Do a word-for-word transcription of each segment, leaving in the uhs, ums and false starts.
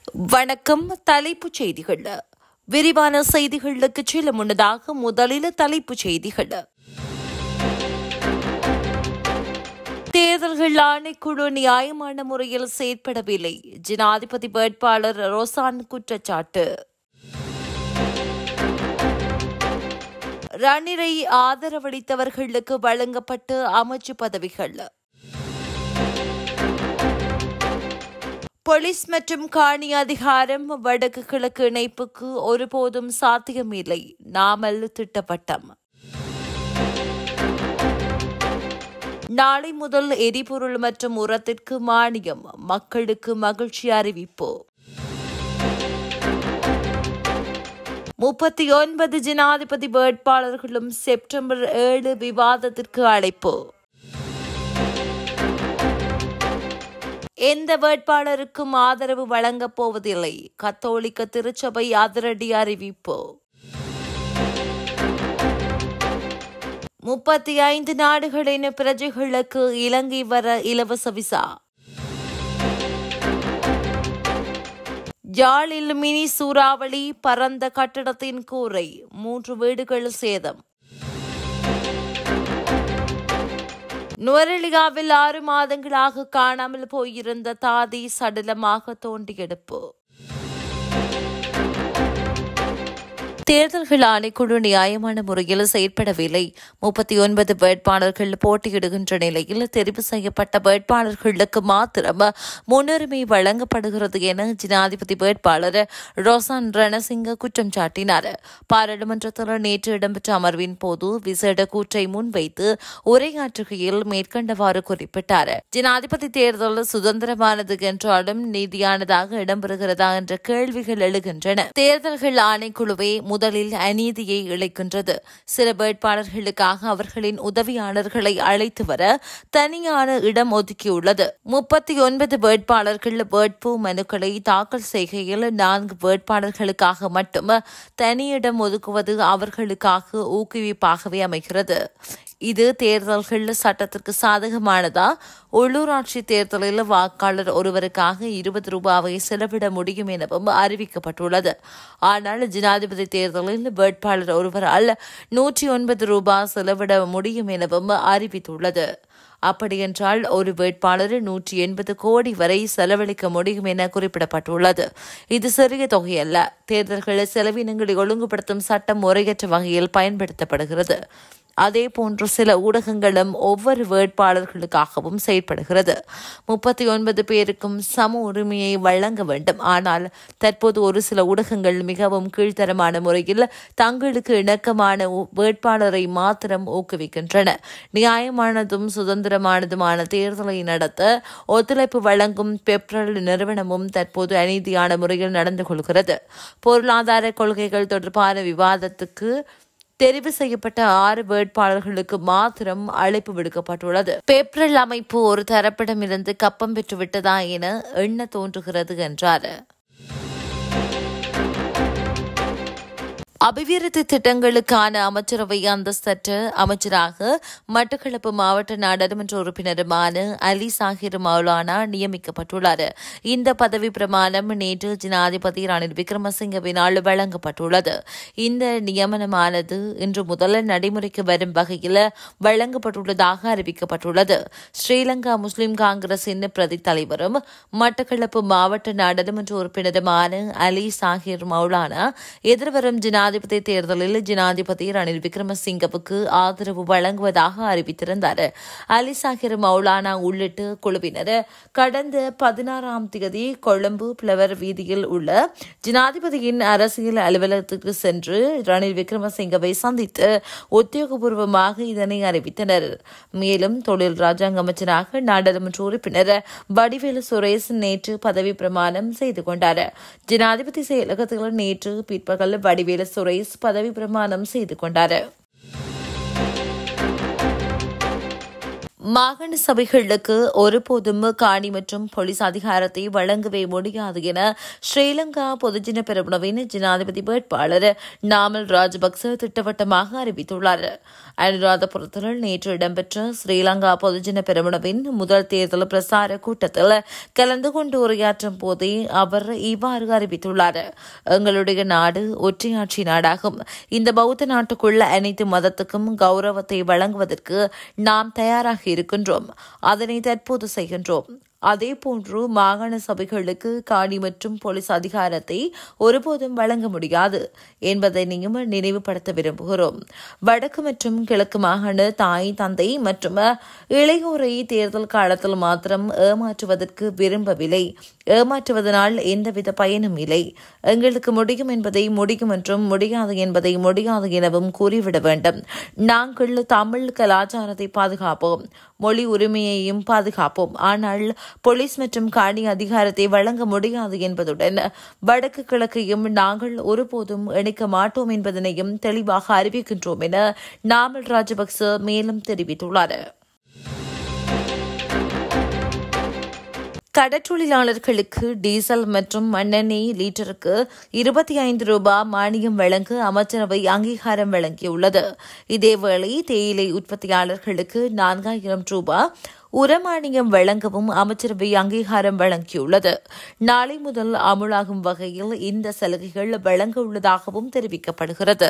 வணக்கம். தலைப்புச் செய்திகள். விரிவான செய்திகளுக்கு செல்ல முன்னதாக முதலில் தலைப்புச் செய்திகள். தேர்தல்கள் ஆணைக்குழு நியாயமான முறையில் செயற்படவில்லை. ஜனாதிபதி வேட்பாளர் ரோசான் குற்றச்சாட்டு. ரணிலை ஆதரவளித்தவர்களுக்கு வழங்கப்பட்ட அமைச்சு பதவிகள். போலீஸ் மற்றும் காணி அதிகாரம் வடக்கு கிழக்கு இணைப்புக்கு ஒருபோதும் சாத்தியமில்லை. நாமல் திட்டவட்டம். நாளை முதல் எரிபொருள் மற்றும் உரத்திற்கு மானியம். மக்களுக்கு மகிழ்ச்சி அறிவிப்பு. முப்பத்தி ஒன்பது ஜனாதிபதி வேட்பாளர்களும் செப்டம்பர் ஏழு விவாதத்திற்கு அழைப்பு. எந்த வேட்பாளருக்கும் ஆதரவு வழங்கப் போவதில்லை. கத்தோலிக்க திருச்சபை அதிரடி அறிவிப்பு. முப்பத்தி ஐந்து நாடுகளின் பிரஜைகளுக்கு இலங்கை வர இலவச விசா. யாழில் மினி சூறாவளி, பரந்த கட்டடத்தின் கூரை, மூன்று வீடுகள் சேதம். நுவரெலியாவில் ஆறு மாதங்களாக காணாமல் போயிருந்த தாதி சடலமாக தோண்டியெடுப்பு. தேர்தல்கள் ஆணைக்குழு நியாயமான முறையில் செயற்படவில்லை. முப்பத்தி ஒன்பது வேட்பாளர்கள் போட்டியிடுகின்ற நிலையில் தெரிவு செய்யப்பட்ட வேட்பாளர்களுக்கு மாத்திரம் முன்னுரிமை வழங்கப்படுகிறது என ஜனாதிபதி வேட்பாளர் ரோசான் ரணசிங்க குற்றம் சாட்டினார். பாராளுமன்றத்தில் நேற்று இடம்பெற்ற அமர்வின் போது விசேட கூற்றை முன்வைத்து உரையாற்றுகையில் மேற்கண்டவாறு குறிப்பிட்டார். ஜனாதிபதி தேர்தல் சுதந்திரமானது என்றாலும் நீதியானதாக இடம்பெறுகிறதா என்ற கேள்விகள் எழுகின்றன. தேர்தல்கள் ஆணைக்குழுவே முதலில் அநீதியை இழைக்கின்றது. சில வேட்பாளர்களுக்காக அவர்களின் உதவியாளர்களை அழைத்து வர தனியான இடம் ஒதுக்கியுள்ளது. முப்பத்தி ஒன்பது வேட்பாளர்கள் வேட்பு மனுக்களை தாக்கல் செய்கையில் நான்கு வேட்பாளர்களுக்காக மட்டும் தனியிடம் ஒதுக்குவது அவர்களுக்காக ஊக்குவிப்பாகவே அமைகிறது. இது தேர்தல்கள் சட்டத்திற்கு சாதகமானதா? உள்ளூராட்சி தேர்தலில் வாக்காளர் ஒருவருக்காக இருபது ரூபாவை செலவிட முடியும் எனவும் அறிவிக்கப்பட்டுள்ளது. ஆனால் ஜனாதிபதி தேர்தலில் வேட்பாளர் ஒருவரால் நூற்றி ஒன்பது ரூபாய் செலவிட முடியும் எனவும் அறிவித்துள்ளது. அப்படியென்றால் ஒரு வேட்பாளர் நூற்றி எண்பது கோடி வரை செலவழிக்க முடியும் என குறிப்பிடப்பட்டுள்ளது. இது சிறிய தொகையல்ல. தேர்தல்கள் செலவினங்களை ஒழுங்குபடுத்தும் சட்டம் முறையற்ற வகையில் பயன்படுத்தப்படுகிறது. அதேபோன்று சில ஊடகங்களும் ஒவ்வொரு வேட்பாளர்களுக்காகவும் செயற்படுகிறது. முப்பத்தி ஒன்பது பேருக்கும் சம உரிமையை வழங்க வேண்டும். ஆனால் தற்போது ஒரு சில ஊடகங்கள் மிகவும் கீழ்த்தரமான முறையில் தங்களுக்கு இணக்கமான வேட்பாளரை மாத்திரம் ஊக்குவிக்கின்றன. நியாயமானதும் சுதந்திரமானதுமான தேர்தலை நடத்த ஒத்துழைப்பு வழங்கும் பெப்ரல் நிறுவனமும் தற்போது அநீதியான முறையில் நடந்து கொள்கிறது. பொருளாதார கொள்கைகள் தொடர்பான விவாதத்துக்கு தெரிவு செய்யப்பட்ட ஆறு வேட்பாளர்களுக்கு மாத்திரம் அழைப்பு விடுக்கப்பட்டுள்ளது. பெப்ரல் அமைப்பு ஒரு தரப்பிடமிருந்து கப்பம் பெற்றுவிட்டதா என எண்ண தோன்றுகிறது என்றார். அபிவிருத்தி திட்டங்களுக்கான அமைச்சரவை அந்தஸ்தற்ற அமைச்சராக மட்டக்களப்பு மாவட்ட நாடாளுமன்ற உறுப்பினருமான அலி சாஹிர் மௌலானா நியமிக்கப்பட்டுள்ளார். இந்த பதவி பிரமாணம் நேற்று ஜனாதிபதி ரணில் விக்ரமசிங்கவினால் வழங்கப்பட்டுள்ளது. இந்த நியமனமானது இன்று முதல் நடைமுறைக்கு வரும் வகையில் வழங்கப்பட்டுள்ளதாக அறிவிக்கப்பட்டுள்ளது. ஸ்ரீலங்கா முஸ்லிம் காங்கிரசின் பிரதி தலைவரும் மட்டக்களப்பு மாவட்ட நாடாளுமன்ற உறுப்பினருமான அலி சாஹிர் மௌலானா எதிர்வரும் ஜனாதிபதி ஜனாதிபதி தேர்தலில் ஜனாதிபதி ரணில் விக்ரமசிங்கவுக்கு ஆதரவு வழங்குவதாக அறிவித்திருந்தார். அலி சாஹிர் மௌலானா உள்ளிட்ட குழுவினர் கடந்த பதினாறாம் தேதி கொழும்பு பிளவர் வீதியில் உள்ள ஜனாதிபதியின் அரசியல் அலுவலகத்துக்கு சென்று ரணில் விக்ரமசிங்கவை சந்தித்து உத்தியோகபூர்வமாக இதனை அறிவித்தனர். மேலும் தொழில் ராஜாங்க அமைச்சராக நாடாளுமன்ற உறுப்பினர் வடிவேலு சுரேஷ் நேற்று பதவி பிரமாணம் செய்து கொண்டார். ஜனாதிபதி செயலகத்தில் நேற்று பிற்பகல் வடிவேலு சுரேஷ் பதவி பிரமாணம் செய்து கொண்டார். மாகாண சபைகளுக்கு ஒருபோதும் காணி மற்றும் போலீஸ் அதிகாரத்தை வழங்கவே முடியாது என ஸ்ரீலங்கா பொதுஜன பெரமுனவின் ஜனாதிபதி வேட்பாளர் நாமல் ராஜபக்ச திட்டவட்டமாக அறிவித்துள்ளார். அனுராதபுரத்தில் நேற்று இடம்பெற்ற ஸ்ரீலங்கா பொதுஜன பெரமுனவின் முதல் தேர்தல் பிரசார கூட்டத்தில் கலந்து கொண்டு உரையாற்றும் போதே அவர் இவ்வாறு அறிவித்துள்ளார். எங்களுடைய நாடு ஒற்றையாட்சி நாடாகும். இந்த பௌத்த நாட்டுக்குள்ள அனைத்து மதத்துக்கும் கௌரவத்தை வழங்குவதற்கு நாம் தயாராக இருக்கின்றோம். அதனை தற்போது செய்கின்றோம். அதேபோன்று மாகாண சபைகளுக்கு காணி மற்றும் போலீஸ் அதிகாரத்தை ஒருபோதும் வழங்க முடியாது என்பதனையும் நினைவுபடுத்த விரும்புகிறோம். வடக்கு மற்றும் கிழக்கு மாகாண தாய் தந்தை மற்றும் இளையோரை தேர்தல் காலத்தில் மாத்திரம் ஏமாற்றுவதற்கு விரும்பவில்லை. ஏமாற்றுவதனால் எந்தவித பயனும் இல்லை. எங்களுக்கு முடியும் என்பதை முடியும் என்றும் முடியாது என்பதை முடியாது எனவும் கூறிவிட வேண்டும். நாங்கள் தமிழ் கலாச்சாரத்தை பாதுகாப்போம், மொழி உரிமையையும் பாதுகாப்போம். ஆனால் போலீஸ் மற்றும் காணி அதிகாரத்தை வழங்க முடியாது என்பதுடன் வடக்கு கிழக்கையும் நாங்கள் ஒருபோதும் இணைக்க மாட்டோம் என்பதனையும் தெளிவாக அறிவிக்கின்றோம் என நாமல் ராஜபக்ச மேலும் தெரிவித்துள்ளார். கடற்றொழிலாளர்களுக்கு டீசல் மற்றும் மண்ணெண்ணெய் லீட்டருக்கு இருபத்தி ஐந்து ரூபாய் மானியம் வழங்க அமைச்சரவை அங்கீகாரம் வழங்கியுள்ளது. இதேவேளை தேயிலை உற்பத்தியாளர்களுக்கு நான்காயிரம் ரூபாய் உரமானியம் வழங்கவும் அமைச்சரவை அங்கீகாரம் வழங்கியுள்ளது. நாளை முதல் அமுலாகும் வகையில் இந்த சலுகைகள் வழங்க உள்ளதாகவும் தெரிவிக்கப்படுகிறது.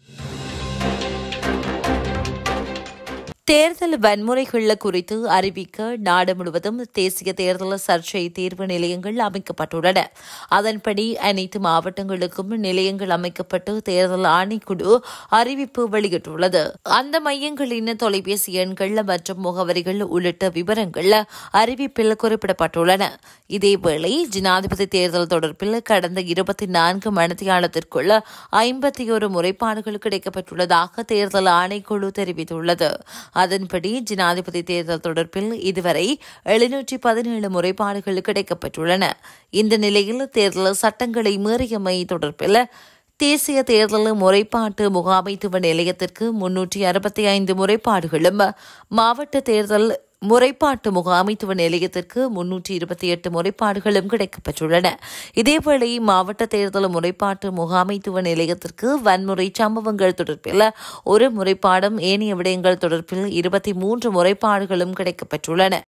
தேர்தல் வன்முறைகள் குறித்து அறிவிக்க நாடு முழுவதும் தேசிய தேர்தல் சர்ச்சை தீர்வு நிலையங்கள் அமைக்கப்பட்டுள்ளன. அதன்படி அனைத்து மாவட்டங்களுக்கும் நிலையங்கள் அமைக்கப்பட்டு தேர்தல் ஆணைக்குழு அறிவிப்பு வெளியிட்டுள்ளது. அந்த மையங்களின் தொலைபேசி எண்கள் மற்றும் முகவரிகள் உள்ளிட்ட விவரங்கள் அறிவிப்பில் குறிப்பிடப்பட்டுள்ளன. இதேவேளை ஜனாதிபதி தேர்தல் தொடர்பில் கடந்த இருபத்தி நான்கு மணித்தியாலத்திற்குள் ஐம்பத்தி ஒரு முறைப்பாடுகள் கிடைக்கப்பட்டுள்ளதாக தேர்தல் ஆணைக்குழு தெரிவித்துள்ளது. அதன்படி ஜனாதிபதி தேர்தல் தொடர்பில் இதுவரை எழுநூற்றி பதினேழு முறைப்பாடுகள் கிடைக்கப்பட்டுள்ளன. இந்த நிலையில் தேர்தல் சட்டங்களை மீறியமை தொடர்பில் தேசிய தேர்தல் முறைப்பாட்டு முகாமைத்துவ நிலையத்திற்கு முன்னூற்றி அறுபத்தி ஐந்து முறைப்பாடுகளும், மாவட்ட தேர்தல் முறைப்பாட்டு முகாமைத்துவ நிலையத்திற்கு முன்னூற்றி இருபத்தி எட்டு முறைப்பாடுகளும் கிடைக்கப்பட்டுள்ளன. இதேவேளை மாவட்ட தேர்தல் முறைப்பாட்டு முகாமைத்துவ நிலையத்திற்கு வன்முறை சம்பவங்கள் தொடர்பில் ஒரு முறைப்பாடும், ஏனைய விடயங்கள் தொடர்பில் இருபத்தி மூன்று முறைப்பாடுகளும் கிடைக்கப்பட்டுள்ளன.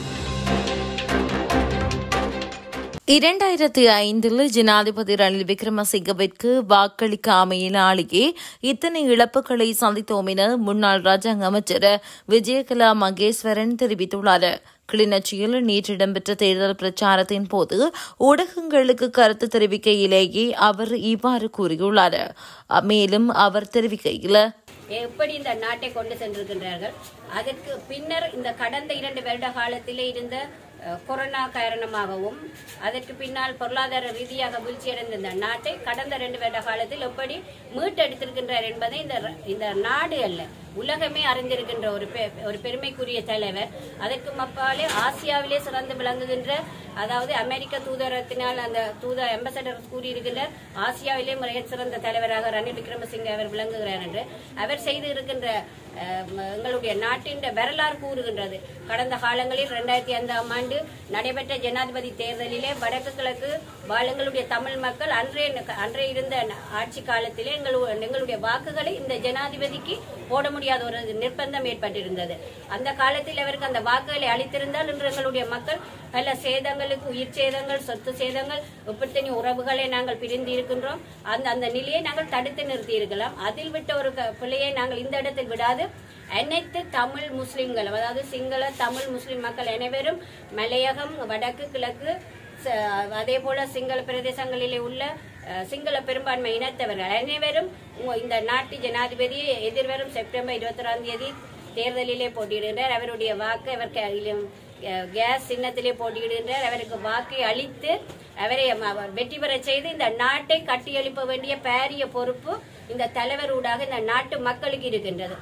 இரண்டாயிரத்தி ஐந்தில் ஜனாதிபதி ரணில் விக்ரமசிங்கவிற்கு வாக்களிக்காமையினாலேயே இத்தனை இழப்புகளை சந்தித்தோம் என முன்னாள் ராஜாங்க அமைச்சர் விஜயகலா மகேஸ்வரன் தெரிவித்துள்ளார். கிளிநொச்சியில் நேற்று இடம்பெற்ற தேர்தல் பிரச்சாரத்தின் போது ஊடகங்களுக்கு கருத்து தெரிவிக்கையிலேயே அவர் இவ்வாறு கூறியுள்ளார். மேலும் அவர் தெரிவிக்கையில், எப்படி இந்த நாட்டை கொண்டு சென்றிருக்கின்றார்கள், அதற்கு பின்னர் இந்த கடந்த இரண்டு வருட காலத்திலே இருந்த கொரோனா காரணமாகவும் அதற்கு பின்னால் பொருளாதார ரீதியாக வீழ்ச்சியடைந்த இந்த நாட்டை கடந்த இரண்டு வருட காலத்தில் எப்படி மீட்டெடுத்திருக்கின்றார் என்பதை இந்த இந்த நாடு அல்ல உலகமே அறிந்திருக்கின்ற ஒரு ஒரு பெருமைக்குரிய தலைவர். அதற்கு அப்பாலே ஆசியாவிலே சிறந்து விளங்குகின்ற, அதாவது அமெரிக்க தூதரத்தினால் அந்த தூதர் அம்பாசடர் கூறியிருக்கின்றார், ஆசியாவிலே மிக சிறந்த தலைவராக ரணில் விக்ரமசிங்கே அவர் விளங்குகிறார் என்று. அவர் செய்து இருக்கின்ற எங்களுடைய நாட்டின் வரலாறு கூறுகின்றது. கடந்த காலங்களில் இரண்டாயிரத்தி ஐந்தாம் ஆண்டு நடைபெற்ற ஜனாதிபதி தேர்தலிலே வடக்கு கிழக்கு வாழுங்களுடைய தமிழ் மக்கள் அன்றைய அன்றைய இருந்த ஆட்சி காலத்திலே எங்களுடைய வாக்குகளை இந்த ஜனாதிபதிக்கு போட முடியாத ஒரு நிர்பந்தம் ஏற்பட்டிருந்தது. அந்த காலத்தில் அவருக்கு அந்த வாக்குகளை அளித்திருந்தால் இன்று எங்களுடைய மக்கள் பல சேதங்களுக்கு, உயிர் சேதங்கள், சொத்து சேதங்கள், இப்படி உறவுகளை நாங்கள் பிரிந்து இருக்கின்றோம். அந்த அந்த நிலையை நாங்கள் தடுத்து நிறுத்தி இருக்கலாம். அதில் விட்ட ஒரு பிள்ளையை நாங்கள் இந்த இடத்தில் விடாது அனைத்து தமிழ் முஸ்லிம்கள், அதாவது சிங்கள தமிழ் முஸ்லிம் மக்கள் அனைவரும் மலையகம், வடக்கு கிழக்கு, அதே போல சிங்கள பிரதேசங்களிலே உள்ள சிங்கள பெரும்பான்மை இனத்தவர்கள் அனைவரும் இந்த நாட்டு ஜனாதிபதி எதிர்வரும் செப்டம்பர் இருபத்தி ஒராம் தேதி தேர்தலிலே போட்டியிடுகின்றார். அவருடைய வாக்கு அவர் கேஸ் சின்னத்திலே போட்டியிடுகின்றார். அவருக்கு வாக்கை அளித்து அவரை வெற்றி பெற செய்து இந்த நாட்டை கட்டியெழுப்ப வேண்டிய பாரிய பொறுப்பு இந்த தலைவர் ஊடாக இந்த நாட்டு மக்களுக்கு இருக்கின்றது.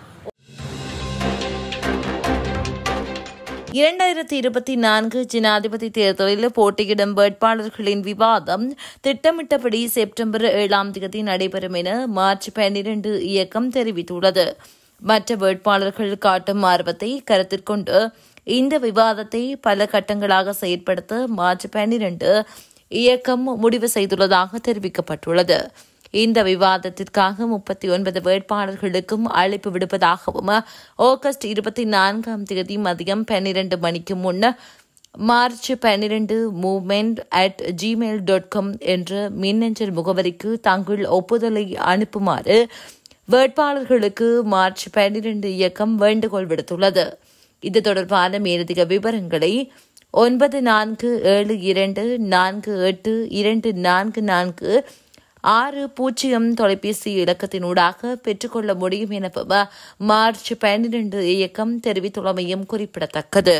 இரண்டாயிரத்தி இருபத்தி நான்கு ஜனாதிபதி தேர்தலில் போட்டியிடும் வேட்பாளர்களின் விவாதம் திட்டமிட்டபடி செப்டம்பர் ஏழாம் தேதி நடைபெறும் என மார்ச் பன்னிரண்டு இயக்கம் தெரிவித்துள்ளது. மற்ற வேட்பாளர்கள் காட்டும் ஆர்வத்தை கருத்தில் கொண்டு இந்த விவாதத்தை பல கட்டங்களாக செயற்படுத்த மார்ச் பன்னிரண்டு இயக்கம் முடிவு செய்துள்ளதாக தெரிவிக்கப்பட்டுள்ளது. இந்த விவாதத்திற்காக முப்பத்தி ஒன்பது வேட்பாளர்களுக்கும் அழைப்பு விடுப்பதாகவும் ஆகஸ்ட் இருபத்தி நான்காம் தேதி மதியம் பன்னிரண்டு மணிக்கு முன் மார்ச் பன்னிரண்டு movement at Gmail dot com என்ற மின்னஞ்சல் முகவரிக்கு தங்கள் ஒப்புதலை அனுப்புமாறு வேட்பாளர்களுக்கு மார்ச் பன்னிரண்டு இயக்கம் வேண்டுகோள் விடுத்துள்ளது. இது தொடர்பான மேலதிக விவரங்களை ஒன்பது நான்கு ஏழு இரண்டு நான்கு எட்டு இரண்டு நான்கு நான்கு ஆறு பூஜ்ஜியம் தொலைபேசி இலக்கத்தினூடாக பெற்றுக்கொள்ள முடியும் எனவும் மார்ச் பன்னிரண்டு இயக்கம் தெரிவித்துள்ளமையும் குறிப்பிடத்தக்கது.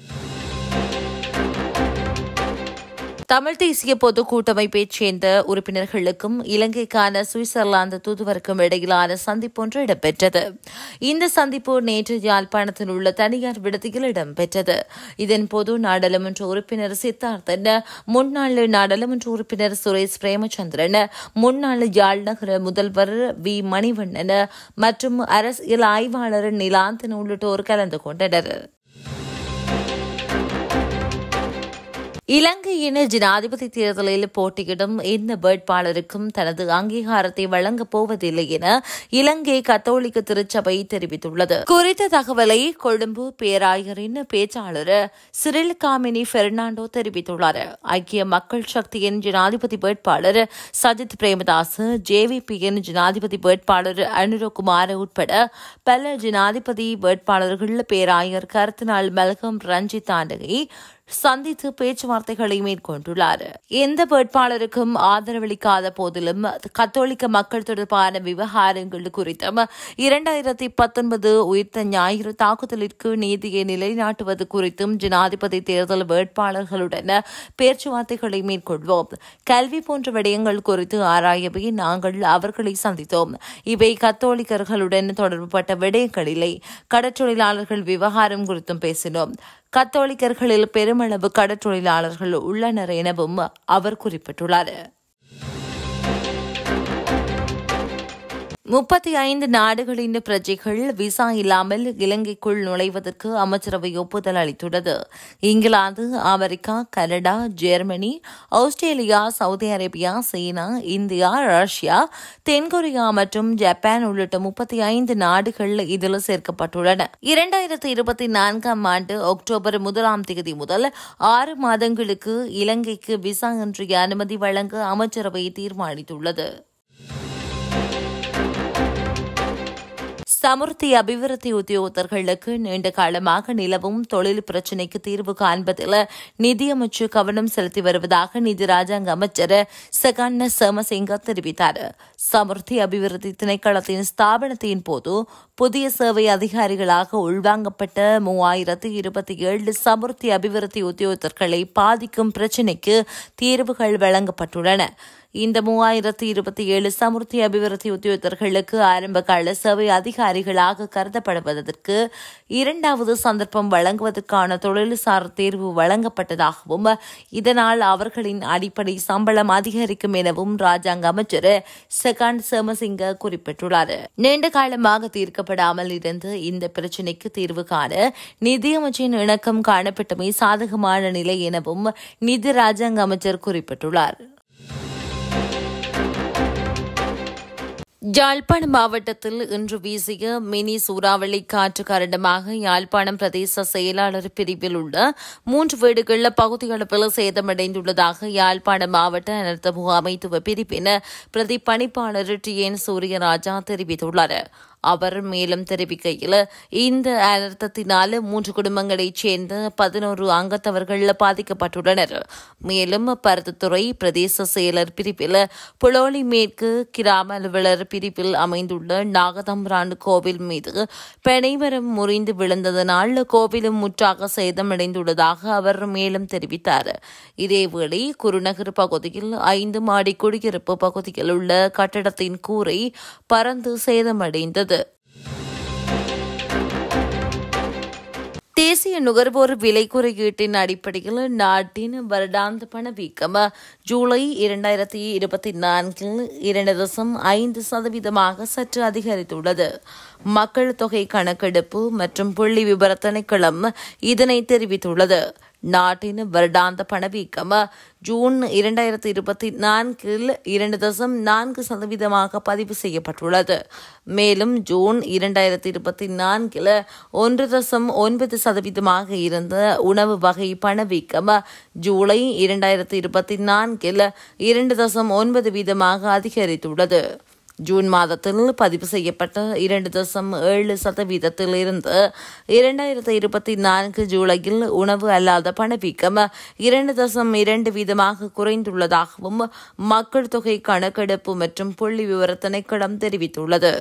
தமிழ் தேசிய பொது கூட்டமைப்பைச் சேர்ந்த உறுப்பினர்களுக்கும் இலங்கைக்கான சுவிட்சர்லாந்து தூதுவருக்கும் இடையிலான சந்திப்பு ஒன்று இடம்பெற்றது. இந்த சந்திப்பு நேற்று யாழ்ப்பாணத்தில் உள்ள தனியார் விடுதியில் இடம்பெற்றது. இதன்போது நாடாளுமன்ற உறுப்பினர் சித்தார்த்தன், முன்னாள் நாடாளுமன்ற உறுப்பினர் சுரேஷ் பிரேமச்சந்திரன், முன்னாள் யாழ் நகர முதல்வர் வி மணிவண்ணன் மற்றும் அரசியல் ஆய்வாளர் நிலாந்தன் உள்ளிட்டோர் கலந்து கொண்டனர். இலங்கையின் ஜனாதிபதி தேர்தலில் போட்டியிடும் எந்த வேட்பாளருக்கும் தனது அங்கீகாரத்தை வழங்கப் போவதில்லை என இலங்கை கத்தோலிக்க திருச்சபை தெரிவித்துள்ளது. குறித்த தகவலை கொழும்பு பேராயரின் பேச்சாளர் சிறில் காமினி பெர்னாண்டோ தெரிவித்துள்ளார். ஐக்கிய மக்கள் சக்தியின் ஜனாதிபதி வேட்பாளர் சஜித் பிரேமதாஸ், ஜேவிபியின் ஜனாதிபதி வேட்பாளர் அனுரகுமார் உட்பட பல ஜனாதிபதி வேட்பாளர்கள் பேராயர் கர்தினால் மல்கம் ரஞ்சித் ஆண்டகை சந்தித்து பேச்சுவார்த்தைகளை மேற்கொண்டுள்ளார். எந்த வேட்பாளருக்கும் ஆதரவளிக்காத போதிலும் கத்தோலிக்க மக்கள் தொடர்பான விவகாரங்கள் குறித்தும் இரண்டாயிரத்தி பத்தொன்பது உயிர்த்த ஞாயிறு தாக்குதலிற்கு நீதியை நிலைநாட்டுவது குறித்தும் ஜனாதிபதி தேர்தல் வேட்பாளர்களுடன் பேச்சுவார்த்தைகளை மேற்கொள்வோம். கல்வி போன்ற விடயங்கள் குறித்து ஆராயவே நாங்கள் அவர்களை சந்தித்தோம். இவை கத்தோலிக்கர்களுடன் தொடர்புபட்ட விடயங்களில்லை. கடற்றொழிலாளர்கள் விவகாரம் குறித்தும் பேசினோம். கத்தோலிக்கர்களில் பெருமளவு கடற்றொழிலாளர்கள் உள்ளனர் எனவும் அவர் குறிப்பிட்டுள்ளார். முப்பத்தி ஐந்து நாடுகளின் பிரஜைகள் விசா இல்லாமல் இலங்கைக்குள் நுழைவதற்கு அமைச்சரவை ஒப்புதல் அளித்துள்ளது. England, America, Canada, Germany, Australia, Saudi Arabia, China, India, Russia, தென்கொரியா மற்றும் ஜப்பான் உள்ளிட்ட முப்பத்தி ஐந்து நாடுகள் இதில் சேர்க்கப்பட்டுள்ளன. இரண்டாயிரத்தி இருபத்தி நான்காம் ஆண்டு அக்டோபர் முதலாம் தேதி முதல் ஆறு மாதங்களுக்கு இலங்கைக்கு விசா இன்றி அனுமதி வழங்க அமைச்சரவை தீர்மானித்துள்ளது. சமுர்த்தி அபிவிருத்தி உத்தியோகத்தர்களுக்கு நீண்ட காலமாக நிலவும் தொழில் பிரச்சினைக்கு தீர்வு காண்பதில் நிதியமைச்சு கவனம் செலுத்தி வருவதாக நிதி ராஜாங்க அமைச்சர் சகன்ன சமசிங்க தெரிவித்தார். சமுர்த்தி அபிவிருத்தி திணைக்களத்தின் ஸ்தாபனத்தின் போது புதிய சேவை அதிகாரிகளாக உள்வாங்கப்பட்ட மூவாயிரத்து இருபத்தி ஏழு சமுர்த்தி அபிவிருத்தி உத்தியோகத்தர்களை பாதிக்கும் பிரச்சினைக்கு தீர்வுகள் வழங்கப்பட்டுள்ளன. இந்த மூவாயிரத்து இருபத்தி ஏழு சமுர்த்தி அபிவிருத்தி உத்தியோகத்தர்களுக்கு ஆரம்பகால சேவை அதிகாரிகளாக கருதப்படுவதற்கு இரண்டாவது சந்தர்ப்பம் வழங்குவதற்கான தொழில்சார் தேர்வு வழங்கப்பட்டதாகவும் இதனால் அவர்களின் அடிப்படை சம்பளம் அதிகரிக்கும் எனவும் ராஜாங்க அமைச்சர் செகண்ட் சமசிங்க குறிப்பிட்டுள்ளார். நீண்ட காலமாக தீர்க்கப்படாமல் இருந்த இந்த பிரச்சினைக்கு தீர்வு காண நிதியமைச்சின் இணக்கம் காணப்பட்டமை சாதகமான நிலை எனவும் நிதி ராஜாங்க அமைச்சர் குறிப்பிட்டுள்ளார். யாழ்ப்பாணம் மாவட்டத்தில் இன்று வீசிய மினி சூறாவளி காற்று காரணமாக யாழ்ப்பாணம் பிரதேச செயலாளர் பிரிவில் உள்ள மூன்று வீடுகள் பகுதியளவில் சேதமடைந்துள்ளதாக யாழ்ப்பாணம் மாவட்ட அனர்த்த முகாமைத்துவ பிரிவின் பிரதி பணிப்பாளர் டி என் சூரியராஜா தெரிவித்துள்ளார். அவர் மேலும் தெரிவிக்கையில், இந்த அனர்த்தத்தினால் மூன்று குடும்பங்களைச் சேர்ந்த பதினோரு அங்கத்தவர்கள் பாதிக்கப்பட்டுள்ளனர். மேலும் பருத்தித்துறை பிரதேச செயலர் பிரிவில் புலோலி மேற்கு கிராம அலுவலர் பிரிவில் அமைந்துள்ள நாகதம்பிரான் கோவில் மீது பெனைமரம் முறிந்து விழுந்ததனால் கோவிலும் முற்றாக சேதமடைந்துள்ளதாக அவர் மேலும் தெரிவித்தார். இதேவேளை குருநகர் பகுதியில் ஐந்து மாடி குடியிருப்பு பகுதியில் உள்ள கட்டடத்தின் கூரை பறந்து சேதமடைந்தது. தேசிய நுகர்வோர் விலை குறியீட்டின் அடிப்படையில் நாட்டின் வருடாந்த பணவீக்கம் ஜூலை இரண்டாயிரத்தி இருபத்தி நான்கில் இரண்டு தசம் ஐந்து சதவீதமாக சற்று அதிகரித்துள்ளது. மக்கள் தொகை கணக்கெடுப்பு மற்றும் புள்ளி விபர திணைக்களம் இதனை தெரிவித்துள்ளது. நாட்டின் வருடாந்த பணவீக்கம் ஜூன் இரண்டாயிரத்தி இருபத்தி நான்கில் இரண்டு தசம் நான்கு சதவீதமாக பதிவு செய்யப்பட்டுள்ளது. மேலும் ஜூன் இரண்டாயிரத்தி இருபத்தி நான்கில் ஒன்று தசம் ஒன்பது சதவீதமாக இருந்த உணவு வகை பணவீக்கம் ஜூலை இரண்டாயிரத்தி இருபத்தி நான்கில் இரண்டு தசம் ஒன்பது வீதமாக அதிகரித்துள்ளது. ஜூன் மாதத்தில் பதிவு செய்யப்பட்ட இரண்டு தசம் ஏழு சதவீதத்தில் இருந்து இரண்டாயிரத்தி இருபத்தி நான்கு ஜூலையில் உணவு அல்லாத பணவீக்கம் இரண்டு தசம் இரண்டு வீதமாக குறைந்துள்ளதாகவும் மக்கள் தொகை கணக்கெடுப்பு மற்றும் புள்ளி விவர திணைக்களம் தெரிவித்துள்ளது.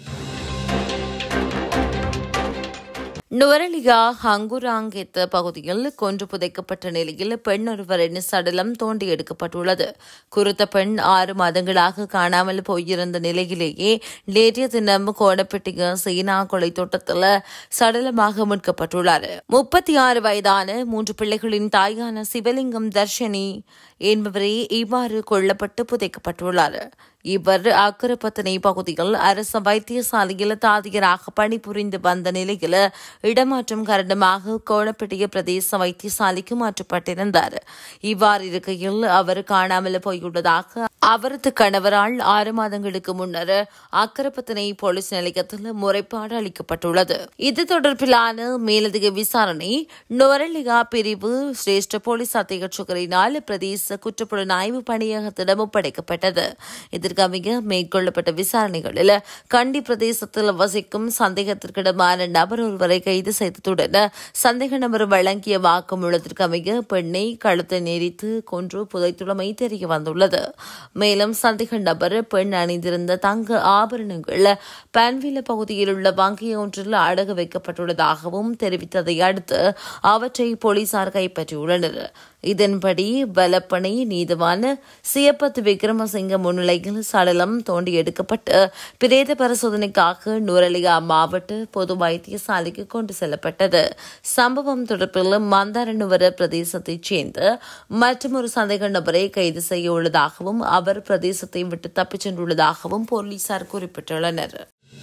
நுவரெலியா ஹங்குராங்கெத்த பகுதியில் கொன்று புதைக்கப்பட்ட நிலையில் பெண் ஒருவரின் சடலம் தோண்டி எடுக்கப்பட்டுள்ளது. குறித்த பெண் ஆறு மாதங்களாக காணாமல் போயிருந்த நிலையிலேயே நேற்றைய தினம் கோடப்பட்டிய சீனா கொலை தோட்டத்தில் சடலமாக மீட்கப்பட்டுள்ளார். முப்பத்தி ஆறு வயதான மூன்று பிள்ளைகளின் தாயான சிவலிங்கம் தர்ஷினி என்பவரே இவ்வாறு கொல்லப்பட்டு புதைக்கப்பட்டுள்ளார். இவர் அக்கரப்பத்தனை பகுதியில் அரசு வைத்தியசாலையில் தாதியராக பணிபுரிந்து வந்த நிலையில் இடமாற்றம் காரணமாக கோணப்பட்டிய பிரதேச வைத்தியசாலைக்கு மாற்றப்பட்டிருந்தார். இவ்வாறு இருக்கையில் அவர் காணாமல் போயுள்ளதாக அவரது கணவரால் ஆறு மாதங்களுக்கு முன்னர் அக்கரப்பத்தனை போலீஸ் நிலையத்தில் முறைப்பாடு அளிக்கப்பட்டுள்ளது. இது தொடர்பிலான மேலதிக விசாரணை நுவரெலியா பிரிவு சிரேஷ்ட போலீஸ் அத்தியட்சகரினால் பிரதேச குற்றப்புலனாய்வு பணியகத்திடம் ஒப்படைக்கப்பட்டது. இதற்கமைய மேற்கொள்ளப்பட்ட விசாரணைகளில் கண்டி பிரதேசத்தில் வசிக்கும் சந்தேகத்திற்கிடமான நபர் ஒருவரை கைது செய்ததுடன் சந்தேக நபர் வழங்கிய வாக்குமூலத்திற்கமைய பெண்ணை கழுத்தை நெரித்து கொன்று புதைத்துள்ளமை தெரிய வந்துள்ளது. மேலும் சந்தேக நபர் பெண் அணிந்திருந்த தங்க ஆபரணங்கள் பன்வில பகுதியில் உள்ள வங்கி ஒன்றில் அடகு வைக்கப்பட்டுள்ளதாகவும் தெரிவித்ததை அடுத்து அவற்றை போலீசார் கைப்பற்றியுள்ளனர். இதன்படி பலப்பனை நீதிவான் சியப்பத் விக்ரமசிங்க முன்னிலையில் சடலம் தோண்டி எடுக்கப்பட்டு பிரேத பரிசோதனைக்காக நுவரெலியா மாவட்ட பொது வைத்தியசாலைக்கு கொண்டு செல்லப்பட்டது. சம்பவம் தொடர்பில் மந்தாரநுவர பிரதேசத்தைச் சேர்ந்த மற்றொரு சந்தேக நபரை கைது செய்ய உள்ளதாகவும் அவர் பிரதேசத்தை விட்டு தப்பிச் சென்றுள்ளதாகவும் போலீசார் குறிப்பிட்டுள்ளனர்.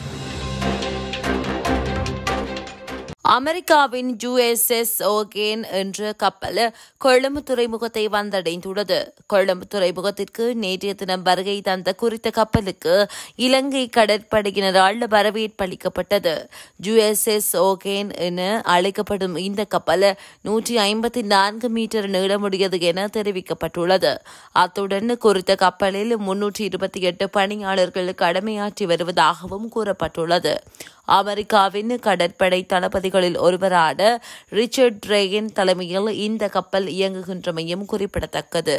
அமெரிக்காவின் யூ எஸ் எஸ் ஓகேன் என்ற கப்பல் கொழும்பு துறைமுகத்தை வந்தடைந்துள்ளது. கொழும்பு துறைமுகத்திற்கு நேற்றைய தினம் வருகை தந்த குறித்த கப்பலுக்கு இலங்கை கடற்படையினரால் வரவேற்பளிக்கப்பட்டது. யூ எஸ் எஸ் ஓகேன் என அழைக்கப்படும் இந்த கப்பல் நூற்றி ஐம்பத்தி நான்கு மீட்டர் நீளமுடையது என தெரிவிக்கப்பட்டுள்ளது. அத்துடன் குறித்த கப்பலில் முன்னூற்றி இருபத்தி எட்டு பணியாளர்கள் கடமையாற்றி வருவதாகவும் கூறப்பட்டுள்ளது. அமெரிக்காவின் கடற்படை தளபதிகளில் ஒருவரான ரிச்சர்ட் ரேகன் தலைமையில் இந்த கப்பல் இயங்குகின்றமையும் குறிப்பிடத்தக்கது.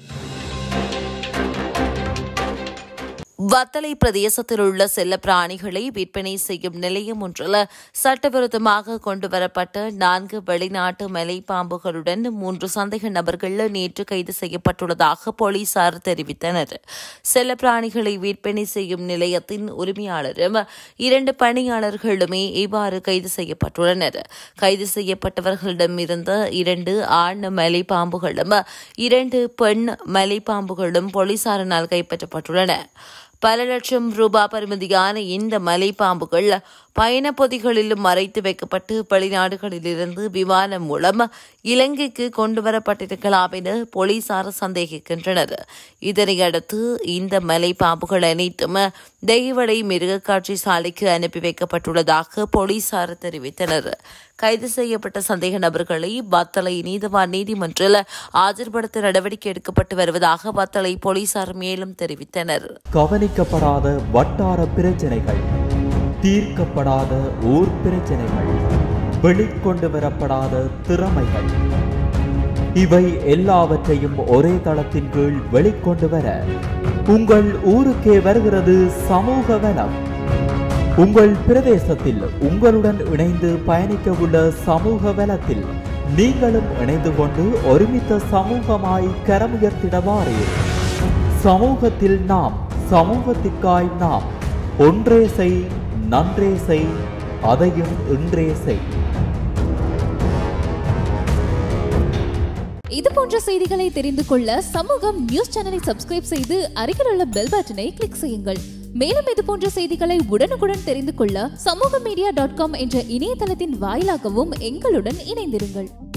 வத்தளை பிரதேசத்தில் உள்ள செல்ல பிராணிகளை விற்பனை செய்யும் நிலையம் ஒன்றில் சட்டவிரோதமாக கொண்டுவரப்பட்ட நான்கு வெளிநாட்டு மலைப்பாம்புகளுடன் மூன்று சந்தேக நபர்கள் நேற்று கைது செய்யப்பட்டுள்ளதாக போலீசார் தெரிவித்தனர். செல்ல பிராணிகளை விற்பனை செய்யும் நிலையத்தின் உரிமையாளரும் இரண்டு பணியாளர்களுமே இவ்வாறு கைது செய்யப்பட்டுள்ளனர். கைது செய்யப்பட்டவர்களிடமிருந்த இரண்டு ஆண் மலைப்பாம்புகளும் இரண்டு பெண் மலைப்பாம்புகளும் போலீசாரினால் கைப்பற்றப்பட்டுள்ளன. பல லட்சம் ரூபாய் பெறுமதியான இந்த மலைப்பாம்புகள் பயணப்பொதிகளிலும் மறைத்து வைக்கப்பட்டு வெளிநாடுகளிலிருந்து விமானம் மூலம் இலங்கைக்கு கொண்டுவரப்பட்டிருக்கலாம் என போலீசார் சந்தேகிக்கின்றனர். இதனையடுத்து இந்த மலைப்பாம்புகள் அனைத்தும் தெய்வடை மிருகக்காட்சி சாலைக்கு அனுப்பி வைக்கப்பட்டுள்ளதாக போலீசார் தெரிவித்தனர். கைது செய்யப்பட்ட சந்தேக நபர்களை வத்தளை நீதிவான் நீதிமன்றில் ஆஜர்படுத்த நடவடிக்கை எடுக்கப்பட்டு வருவதாக வத்தளை போலீசார் மேலும் தெரிவித்தனர். கவனிக்கப்படாத வட்டார பிரச்சனைகள், தீர்க்கப்படாத ஊர் பிரச்சனைகள், வெளிக்கொண்டு வரப்படாத திறமைகள், இவை எல்லாவற்றையும் ஒரே தளத்தின் கீழ் வெளிக்கொண்டு வர உங்கள் ஊருக்கே வருகிறது சமூக வனம். உங்கள் பிரதேசத்தில் உங்களுடன் இணைந்து பயணிக்க உள்ள சமூக வலத்தில் நீங்களும் இணைந்து கொண்டு ஒருமித்த சமூகமாய் கரமுயர்த்திடவாறு. சமூகத்தில் நாம், சமூகத்திற்காய் நாம். ஒன்றே செய், நன்றே செய், அதையும் இன்றே செய். இது போன்ற செய்திகளை தெரிந்து கொள்ள சமூகம் நியூஸ் சேனலை சப்ஸ்கிரைப் செய்து அருகில் உள்ள பெல் பட்டனை கிளிக் செய்யுங்கள். மேலும் இது போன்ற செய்திகளை உடனுக்குடன் தெரிந்து கொள்ள சமூக மீடியா டாட் காம் என்ற இணையதளத்தின் வாயிலாகவும் எங்களுடன் இணைந்திருங்கள்.